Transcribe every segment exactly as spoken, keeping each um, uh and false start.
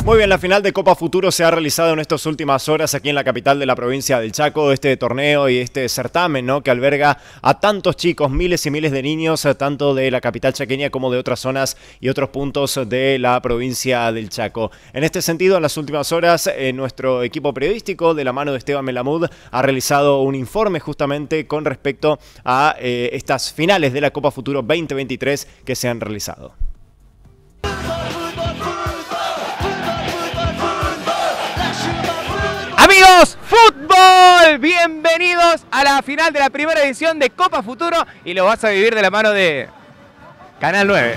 Muy bien, la final de Copa Futuro se ha realizado en estas últimas horas aquí en la capital de la provincia del Chaco. Este torneo y este certamen, ¿no?, que alberga a tantos chicos, miles y miles de niños, tanto de la capital chaqueña como de otras zonas y otros puntos de la provincia del Chaco. En este sentido, en las últimas horas, eh, nuestro equipo periodístico, de la mano de Esteban Melamud, ha realizado un informe justamente con respecto a eh, estas finales de la Copa Futuro veinte veintitrés que se han realizado. Amigos, fútbol, bienvenidos a la final de la primera edición de Copa Futuro y lo vas a vivir de la mano de Canal nueve.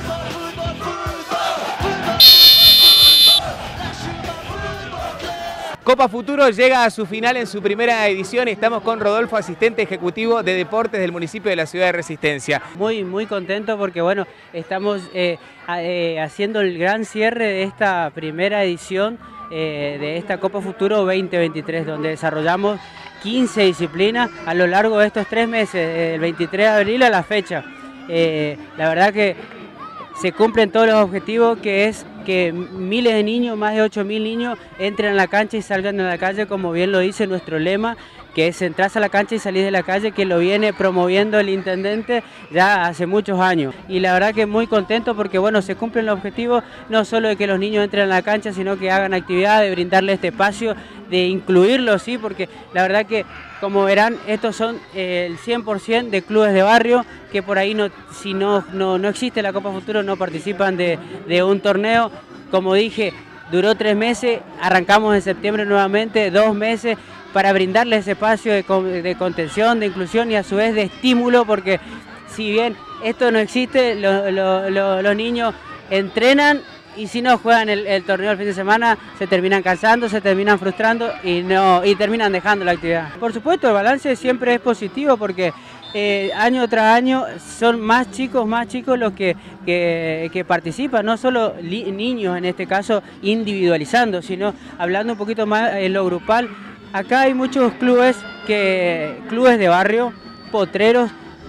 Copa Futuro llega a su final en su primera edición y estamos con Rodolfo, asistente ejecutivo de deportes del municipio de la ciudad de Resistencia. Muy, muy contento porque bueno, estamos eh, eh, haciendo el gran cierre de esta primera edición eh, de esta Copa Futuro veinte veintitrés, donde desarrollamos quince disciplinas a lo largo de estos tres meses, del veintitrés de abril a la fecha. Eh, la verdad que se cumplen todos los objetivos, que es que miles de niños, más de ocho mil niños, entren a la cancha y salgan de la calle, como bien lo dice nuestro lema, que es entrar a la cancha y salir de la calle, que lo viene promoviendo el intendente ya hace muchos años. Y la verdad que muy contento porque bueno, se cumplen los objetivos, no solo de que los niños entren a la cancha, sino que hagan actividad, de brindarle este espacio, de incluirlos, sí, porque la verdad que, como verán, estos son eh, el cien por ciento de clubes de barrio, que por ahí no, si no, no, no existe la Copa Futuro, no participan de, de un torneo. Como dije, duró tres meses, arrancamos en septiembre nuevamente, dos meses, para brindarles ese espacio de, de contención, de inclusión y a su vez de estímulo, porque si bien esto no existe, lo, lo, lo, los niños entrenan y si no juegan el, el torneo el fin de semana, se terminan cansando, se terminan frustrando y, no, y terminan dejando la actividad. Por supuesto, el balance siempre es positivo porque eh, año tras año son más chicos, más chicos los que, que, que participan, no solo niños en este caso individualizando, sino hablando un poquito más en lo grupal. Acá hay muchos clubes, que, clubes de barrio, potreros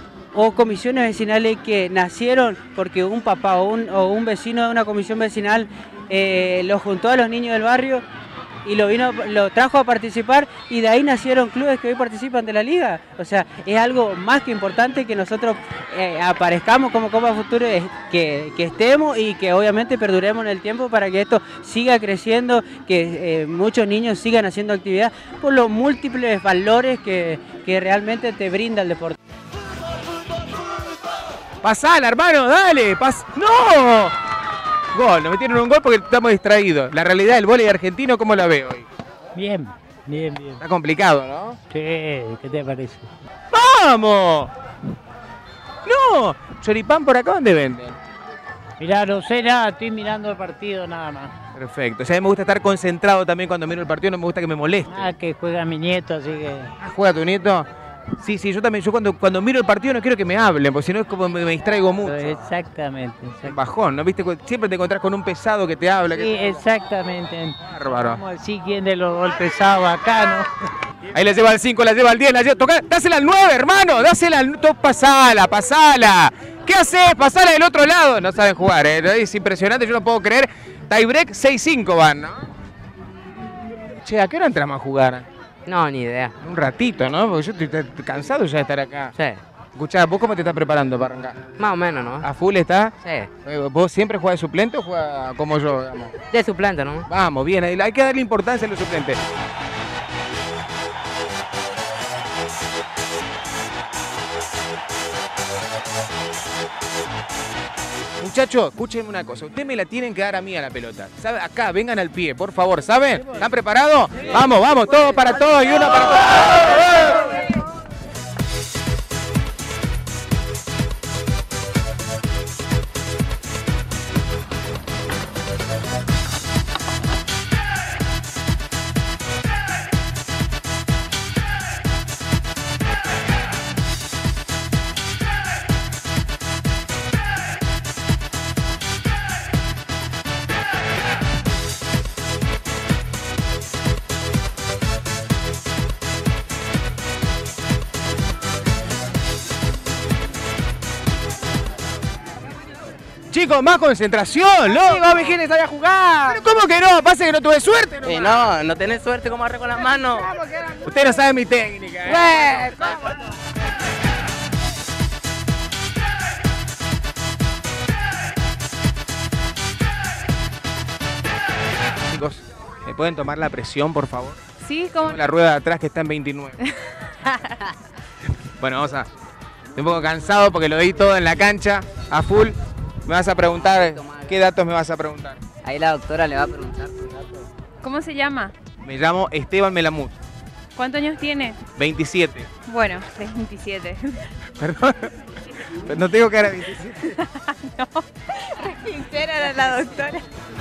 o comisiones vecinales que nacieron porque un papá o un, o un vecino de una comisión vecinal eh, lo juntó a los niños del barrio y lo, vino, lo trajo a participar y de ahí nacieron clubes que hoy participan de la liga. O sea, es algo más que importante que nosotros eh, aparezcamos como Copa Futuro, que, que estemos y que obviamente perduremos en el tiempo para que esto siga creciendo, que eh, muchos niños sigan haciendo actividad por los múltiples valores que, que realmente te brinda el deporte. Pasala, hermano, dale, pas... ¡No! Gol, nos metieron un gol porque estamos distraídos. La realidad del vóley argentino, ¿cómo la ve hoy? Bien, bien, bien. Está complicado, ¿no? Sí, ¿qué te parece? ¡Vamos! ¡No! ¿Choripán por acá dónde venden? Mirá, no sé nada, estoy mirando el partido nada más. Perfecto. O sea, a mí me gusta estar concentrado también cuando miro el partido, no me gusta que me moleste. Ah, que juega mi nieto, así que... Ah, ¿juega tu nieto? Sí, sí, yo también, yo cuando, cuando miro el partido no quiero que me hablen, porque si no es como me, me distraigo mucho. Exactamente, exactamente. Bajón, ¿no? ¿Viste? Siempre te encontrás con un pesado que te habla. Sí, que... exactamente. Bárbaro. Vamos a decir quién de los dos pesados acá, ¿no? Ahí la lleva al cinco, la lleva al diez, la lleva... Toca... Dásela al nueve, hermano, dásela al... Pasala, pasala. ¿Qué haces? Pasala del otro lado. No saben jugar, ¿eh? Es impresionante, yo no puedo creer. Tiebreak seis cinco van, ¿no? Che, ¿a qué hora entramos a jugar? No, ni idea. Un ratito, ¿no? Porque yo estoy cansado ya de estar acá. Sí. Escuchá, ¿vos cómo te estás preparando para arrancar? Más o menos, ¿no? ¿A full está? Sí. ¿Vos siempre jugás de suplente o jugás como yo, digamos? De suplente, ¿no? Vamos, bien, hay que darle importancia a los suplentes. Muchachos, escúchenme una cosa, ustedes me la tienen que dar a mí a la pelota. ¿Sabe? Acá, vengan al pie, por favor, ¿saben? ¿Están preparados? Vamos, vamos, todo para todos y uno para todos. chicos, más concentración, loco. Sí, vos, Vigil, sabía jugar. Pero ¿cómo que no? Pasa que no tuve suerte, ¿no? Eh, no, no tenés suerte como agarré con las manos. Usted no sabe mi técnica, ¿eh? Bueno, Chicos, ¿me pueden tomar la presión, por favor? Sí, como La rueda de atrás que está en veintinueve. Bueno, vamos a... Estoy un poco cansado porque lo di todo en la cancha, a full. Me vas a preguntar, ¿qué datos me vas a preguntar? Ahí la doctora le va a preguntar sus datos. ¿Cómo se llama? Me llamo Esteban Melamut, ¿Cuántos años tiene? veintisiete. Bueno, veintisiete. Perdón, pero no tengo que era veintisiete. No, re sincera era la doctora.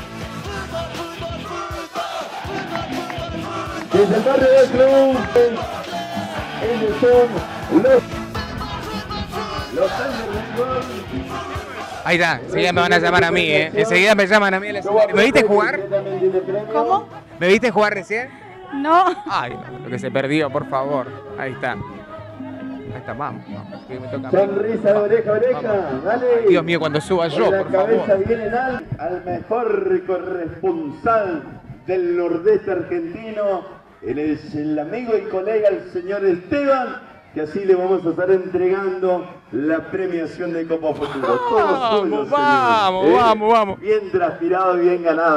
Desde el barrio del club, ellos son los, los Ángeles del Gol. Ahí está, enseguida me van a llamar a mí, ¿eh? Enseguida me llaman a mí. ¿Me viste jugar? ¿Cómo? ¿Me viste jugar recién? No. Ay, lo que se perdió, por favor. Ahí está. Ahí está, vamos. vamos, que me toca a mí. Sonrisa de oreja a oreja, Vamos. dale. Ay, Dios mío, cuando suba yo, En la por cabeza favor. viene al, al mejor corresponsal del nordeste argentino. Él es el amigo y colega, el señor Esteban, que así le vamos a estar entregando la premiación de Copa Futuro. Todo Vamos, suyo, vamos, señor. vamos, vamos. Bien transpirado, bien ganado.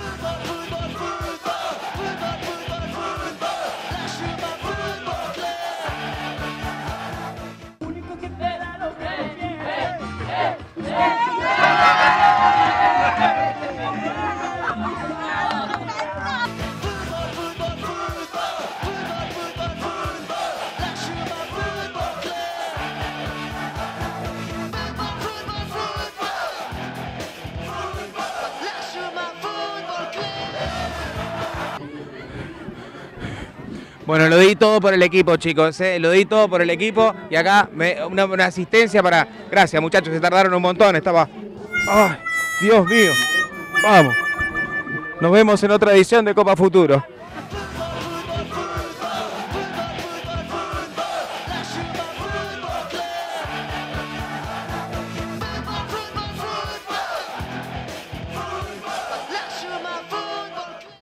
Bueno, lo di todo por el equipo, chicos, ¿eh? Lo di todo por el equipo y acá me, una, una asistencia para... Gracias, muchachos, se tardaron un montón, estaba... ¡Ay, Dios mío! Vamos. Nos vemos en otra edición de Copa Futuro.